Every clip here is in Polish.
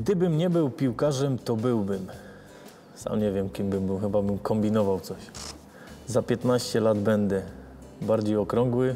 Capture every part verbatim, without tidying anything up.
Gdybym nie był piłkarzem, to byłbym. Sam nie wiem, kim bym był, chyba bym kombinował coś. Za piętnaście lat będę bardziej okrągły.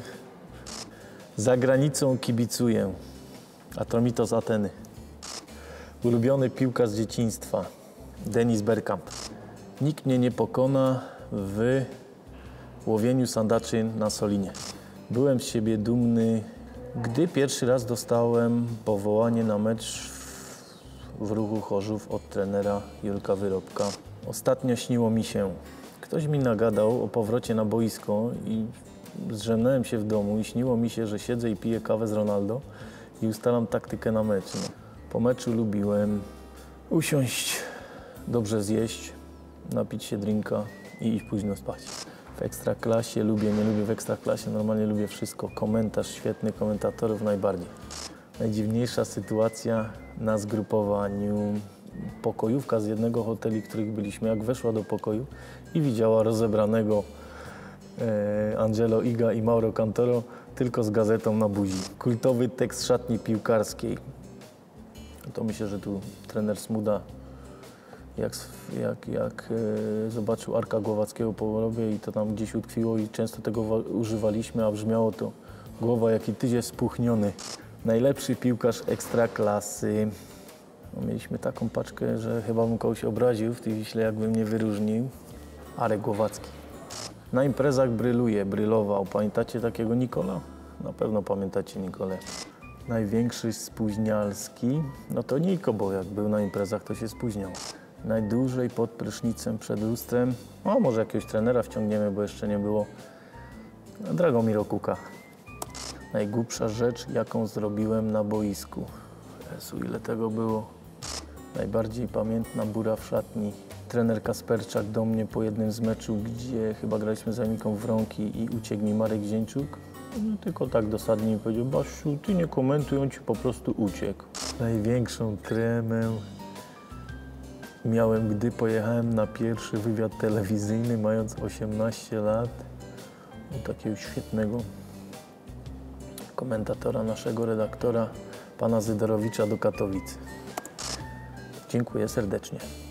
Za granicą kibicuję. Atromitos Ateny. Ulubiony piłkarz z dzieciństwa. Dennis Bergkamp. Nikt mnie nie pokona w łowieniu sandaczy na Solinie. Byłem z siebie dumny, gdy pierwszy raz dostałem powołanie na mecz w Ruchu Chorzów od trenera Jurka Wyrobka. Ostatnio śniło mi się. Ktoś mi nagadał o powrocie na boisko i zdrzemnąłem się w domu i śniło mi się, że siedzę i piję kawę z Ronaldo i ustalam taktykę na mecz. No. Po meczu lubiłem usiąść, dobrze zjeść, napić się drinka i iść późno spać. W Ekstraklasie lubię, nie lubię w Ekstraklasie, normalnie lubię wszystko. Komentarz świetny, komentatorów najbardziej. Najdziwniejsza sytuacja na zgrupowaniu. Pokojówka z jednego hotelu, w których byliśmy, jak weszła do pokoju i widziała rozebranego e, Angelo Iga i Mauro Cantoro tylko z gazetą na buzi. Kultowy tekst szatni piłkarskiej. To myślę, że tu trener Smuda jak, jak, jak e, zobaczył Arka Głowackiego po chorobie i to tam gdzieś utkwiło i często tego używaliśmy, a brzmiało to: głowa jaki tyś jest spuchniony. Najlepszy piłkarz Ekstraklasy. No, mieliśmy taką paczkę, że chyba bym kogoś obraził w tej Wiśle, jakbym mnie wyróżnił. Arek Głowacki. Na imprezach bryluje, brylował. Pamiętacie takiego Nikola? Na pewno pamiętacie Nikolę. Największy spóźnialski? No to Niko, bo jak był na imprezach, to się spóźniał. Najdłużej pod prysznicem przed lustrem. O, może jakiegoś trenera wciągniemy, bo jeszcze nie było. Dragomir Okuka. Najgłupsza rzecz, jaką zrobiłem na boisku. Jezu, ile tego było. Najbardziej pamiętna bura w szatni. Trener Kasperczak do mnie po jednym z meczu, gdzie chyba graliśmy z Amiką w rąki i uciekł mi Marek Zieńczuk. No, tylko tak dosadnie mi powiedział: Basiu, ty nie komentuj, on ci po prostu uciekł. Największą tremę miałem, gdy pojechałem na pierwszy wywiad telewizyjny, mając osiemnaście lat. U takiego świetnego komentatora, naszego redaktora, pana Zydorowicza do Katowic. Dziękuję serdecznie.